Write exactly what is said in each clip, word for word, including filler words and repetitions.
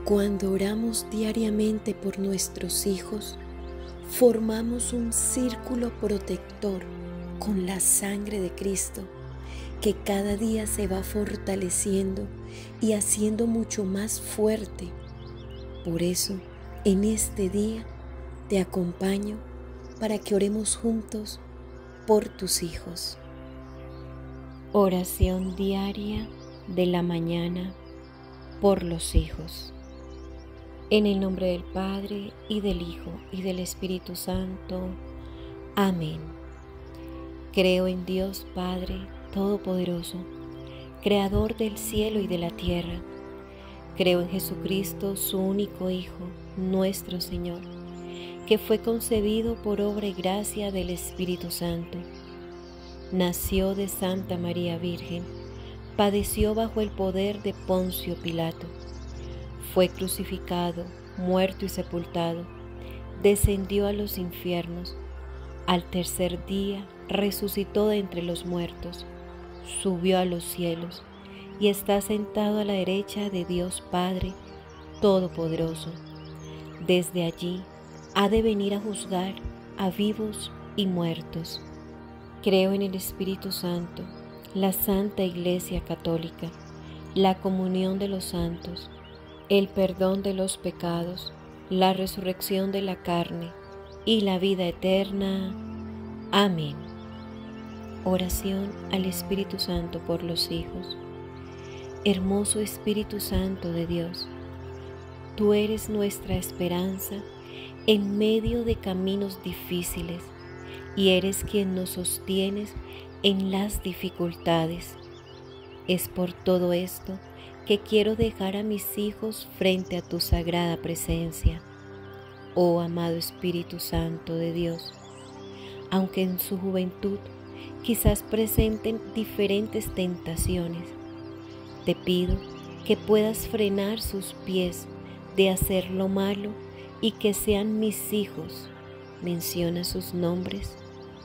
Cuando oramos diariamente por nuestros hijos, formamos un círculo protector con la sangre de Cristo, que cada día se va fortaleciendo y haciendo mucho más fuerte. Por eso, en este día, te acompaño para que oremos juntos por tus hijos. Oración diaria de la mañana por los hijos. En el nombre del Padre, y del Hijo, y del Espíritu Santo. Amén. Creo en Dios Padre Todopoderoso, Creador del cielo y de la tierra. Creo en Jesucristo, su único Hijo, nuestro Señor, que fue concebido por obra y gracia del Espíritu Santo. Nació de Santa María Virgen, padeció bajo el poder de Poncio Pilato. Fue crucificado, muerto y sepultado, descendió a los infiernos. Al tercer día resucitó de entre los muertos, subió a los cielos y está sentado a la derecha de Dios Padre Todopoderoso. Desde allí ha de venir a juzgar a vivos y muertos. Creo en el Espíritu Santo, la Santa Iglesia Católica, la comunión de los santos, el perdón de los pecados, la resurrección de la carne y la vida eterna. Amén. Oración al Espíritu Santo por los hijos. Hermoso Espíritu Santo de Dios, tú eres nuestra esperanza en medio de caminos difíciles y eres quien nos sostienes en las dificultades. Es por todo esto que quiero dejar a mis hijos frente a tu sagrada presencia, oh amado Espíritu Santo de Dios. Aunque en su juventud quizás presenten diferentes tentaciones, te pido que puedas frenar sus pies de hacer lo malo y que sean mis hijos. Menciona sus nombres.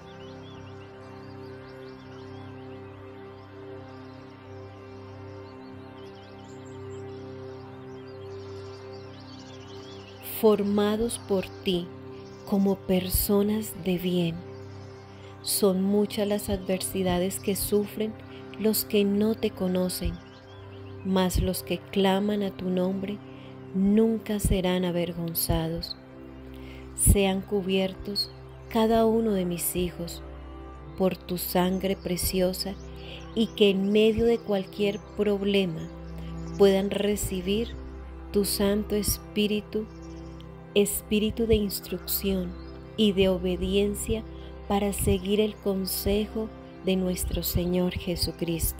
Formados por ti como personas de bien. Son muchas las adversidades que sufren los que no te conocen, mas los que claman a tu nombre nunca serán avergonzados. Sean cubiertos cada uno de mis hijos por tu sangre preciosa y que en medio de cualquier problema puedan recibir tu Santo Espíritu, Espíritu de instrucción y de obediencia para seguir el consejo de nuestro Señor Jesucristo.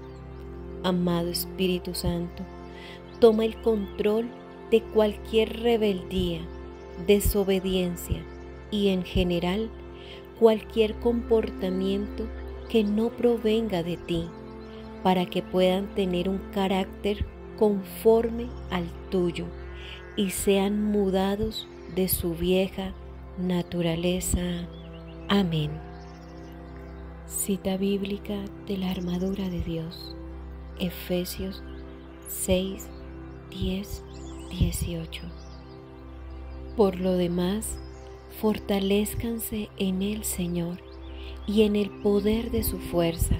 Amado Espíritu Santo, toma el control de cualquier rebeldía, desobediencia y en general cualquier comportamiento que no provenga de ti, para que puedan tener un carácter conforme al tuyo y sean mudados de su vieja naturaleza. Amén. Cita bíblica de la armadura de Dios, Efesios seis, diez, dieciocho. Por lo demás, fortalézcanse en el Señor y en el poder de su fuerza.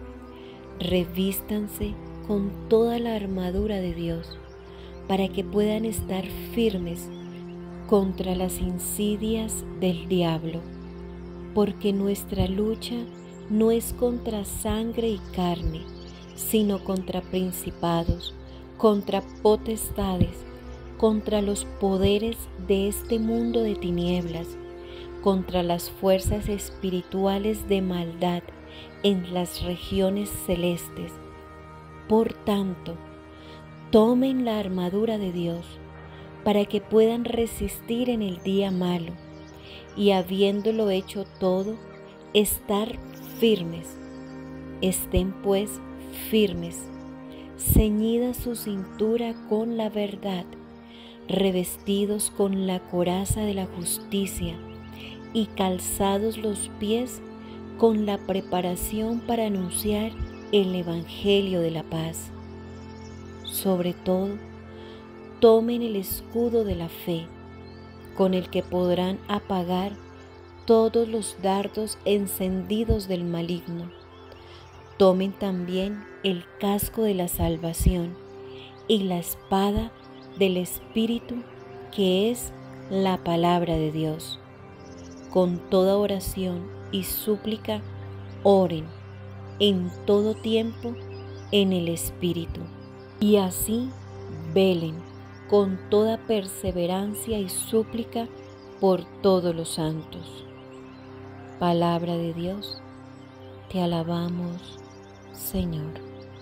Revístanse con toda la armadura de Dios, para que puedan estar firmes contra las insidias del diablo, porque nuestra lucha no es contra sangre y carne, sino contra principados, contra potestades, contra los poderes de este mundo de tinieblas, contra las fuerzas espirituales de maldad en las regiones celestes. Por tanto, tomen la armadura de Dios para que puedan resistir en el día malo y, habiéndolo hecho todo, estar firmes. Estén pues firmes, ceñida su cintura con la verdad, revestidos con la coraza de la justicia y calzados los pies con la preparación para anunciar el Evangelio de la paz. Sobre todo, tomen el escudo de la fe, con el que podrán apagar todos los dardos encendidos del maligno. Tomen también el casco de la salvación y la espada del Espíritu, que es la palabra de Dios. Con toda oración y súplica, oren en todo tiempo en el Espíritu, y así velen con toda perseverancia y súplica por todos los santos. Palabra de Dios, te alabamos, Señor.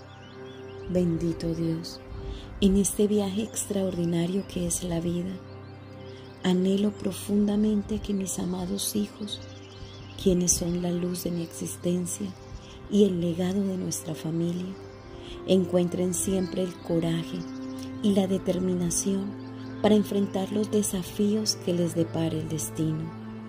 Bendito Dios, en este viaje extraordinario que es la vida, anhelo profundamente que mis amados hijos, quienes son la luz de mi existencia y el legado de nuestra familia, encuentren siempre el coraje y la determinación para enfrentar los desafíos que les depare el destino,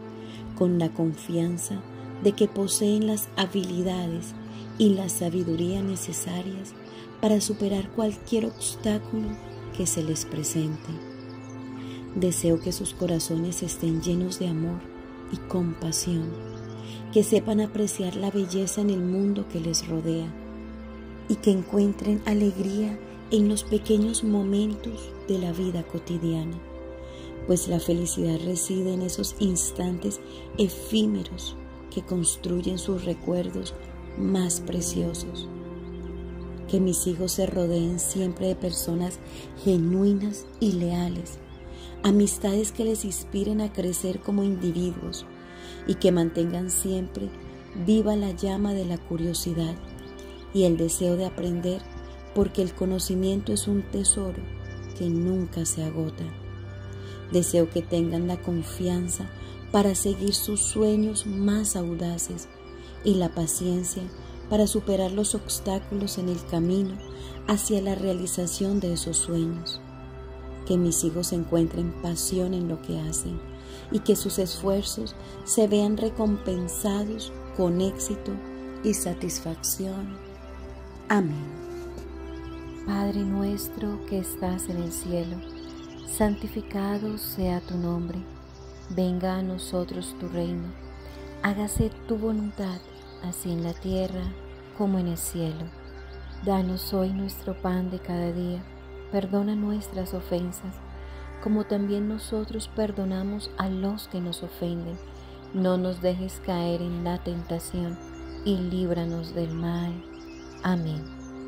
con la confianza de que poseen las habilidades y la sabiduría necesarias para superar cualquier obstáculo que se les presente. Deseo que sus corazones estén llenos de amor y compasión, que sepan apreciar la belleza en el mundo que les rodea y que encuentren alegría en los pequeños momentos de la vida cotidiana, pues la felicidad reside en esos instantes efímeros que construyen sus recuerdos más preciosos. Que mis hijos se rodeen siempre de personas genuinas y leales, amistades que les inspiren a crecer como individuos y que mantengan siempre viva la llama de la curiosidad y el deseo de aprender, porque el conocimiento es un tesoro que nunca se agota. Deseo que tengan la confianza para seguir sus sueños más audaces y la paciencia para superar los obstáculos en el camino hacia la realización de esos sueños. Que mis hijos encuentren pasión en lo que hacen y que sus esfuerzos se vean recompensados con éxito y satisfacción. Amén. Padre nuestro que estás en el cielo, santificado sea tu nombre. Venga a nosotros tu reino. Hágase tu voluntad, así en la tierra como en el cielo. Danos hoy nuestro pan de cada día. Perdona nuestras ofensas, como también nosotros perdonamos a los que nos ofenden. No nos dejes caer en la tentación y líbranos del mal. Amén.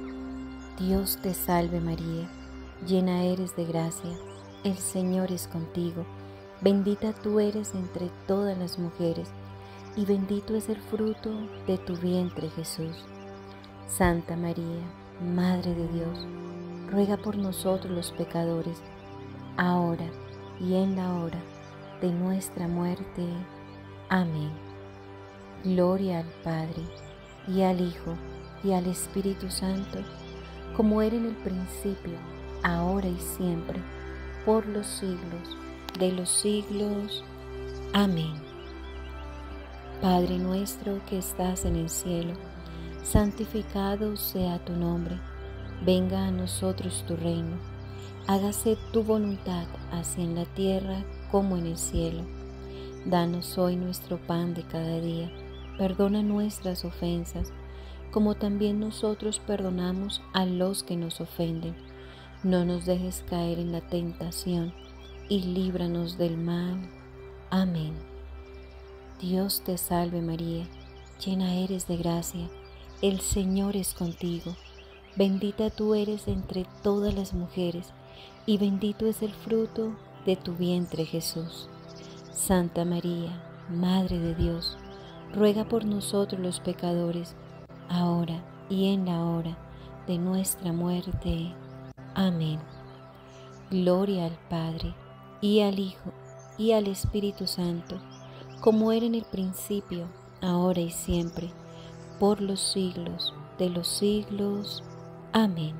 Dios te salve María, llena eres de gracia, el Señor es contigo. Bendita tú eres entre todas las mujeres, y bendito es el fruto de tu vientre Jesús. Santa María, Madre de Dios, ruega por nosotros los pecadores, ahora y en la hora de nuestra muerte. Amén. Gloria al Padre, y al Hijo, y al Espíritu Santo, como era en el principio, ahora y siempre, por los siglos de los siglos. Amén. Padre nuestro que estás en el cielo, santificado sea tu nombre. Venga a nosotros tu reino. Hágase tu voluntad, así en la tierra como en el cielo. Danos hoy nuestro pan de cada día. Perdona nuestras ofensas, como también nosotros perdonamos a los que nos ofenden. No nos dejes caer en la tentación, y líbranos del mal. Amén. Dios te salve María, llena eres de gracia, el Señor es contigo. Bendita tú eres entre todas las mujeres, y bendito es el fruto de tu vientre Jesús. Santa María, Madre de Dios, ruega por nosotros los pecadores, ahora y en la hora de nuestra muerte. Amén. Gloria al Padre, y al Hijo, y al Espíritu Santo, como era en el principio, ahora y siempre, por los siglos de los siglos. Amén.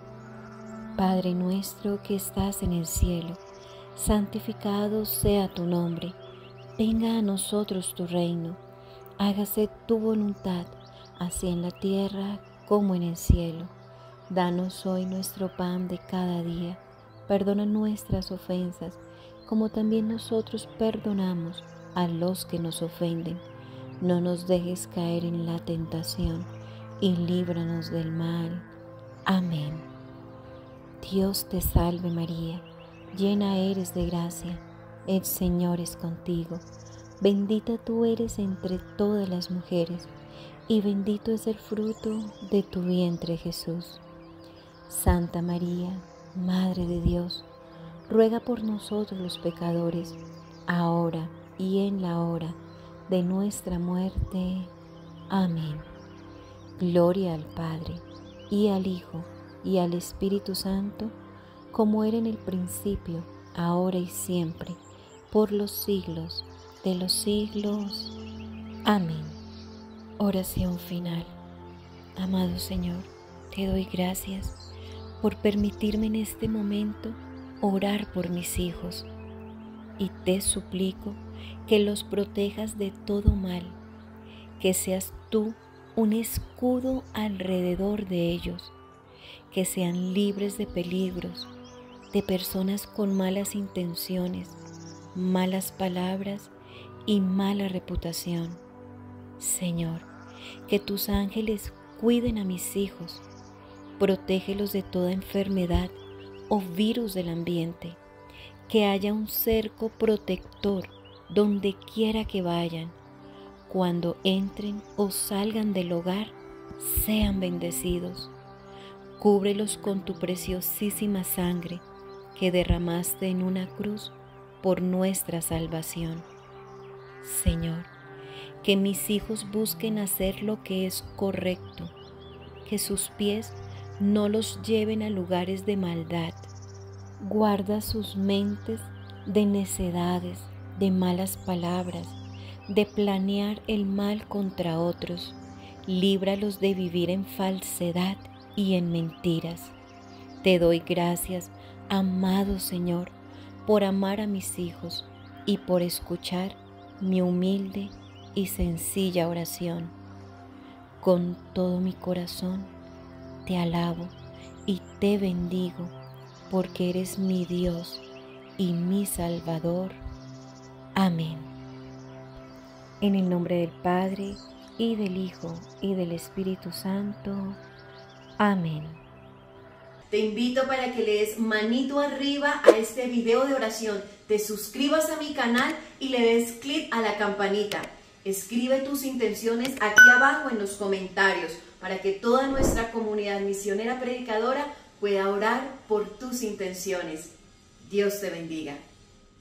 Padre nuestro que estás en el cielo, santificado sea tu nombre. Venga a nosotros tu reino. Hágase tu voluntad, así en la tierra como en el cielo. Danos hoy nuestro pan de cada día. perdona nuestras ofensas, como también nosotros perdonamos a los que nos ofenden. No nos dejes caer en la tentación, y líbranos del mal. Amén. Dios te salve María, llena eres de gracia, el Señor es contigo. Bendita tú eres entre todas las mujeres, y bendito es el fruto de tu vientre Jesús. Santa María, Madre de Dios, ruega por nosotros los pecadores, ahora y en la hora de nuestra muerte. Amén. Gloria al Padre, y al Hijo, y al Espíritu Santo, como era en el principio, ahora y siempre, por los siglos de los siglos. Amén. Oración final. Amado Señor, te doy gracias por permitirme en este momento orar por mis hijos, y te suplico que los protejas de todo mal, que seas tú un escudo alrededor de ellos, que sean libres de peligros, de personas con malas intenciones, malas palabras y mala reputación. Señor, que tus ángeles cuiden a mis hijos, protégelos de toda enfermedad o virus del ambiente, que haya un cerco protector donde quiera que vayan. Cuando entren o salgan del hogar, sean bendecidos. Cúbrelos con tu preciosísima sangre que derramaste en una cruz por nuestra salvación. Señor, que mis hijos busquen hacer lo que es correcto, que sus pies no los lleven a lugares de maldad. Guarda sus mentes de necedades, de malas palabras, de planear el mal contra otros. Líbralos de vivir en falsedad y en mentiras. Te doy gracias, amado Señor, por amar a mis hijos y por escuchar mi humilde y sencilla oración. Con todo mi corazón te alabo y te bendigo, porque eres mi Dios y mi Salvador. Amén. En el nombre del Padre, y del Hijo, y del Espíritu Santo. Amén. Te invito para que le des manito arriba a este video de oración, te suscribas a mi canal y le des clic a la campanita. Escribe tus intenciones aquí abajo en los comentarios para que toda nuestra comunidad misionera predicadora pueda orar por tus intenciones. Dios te bendiga.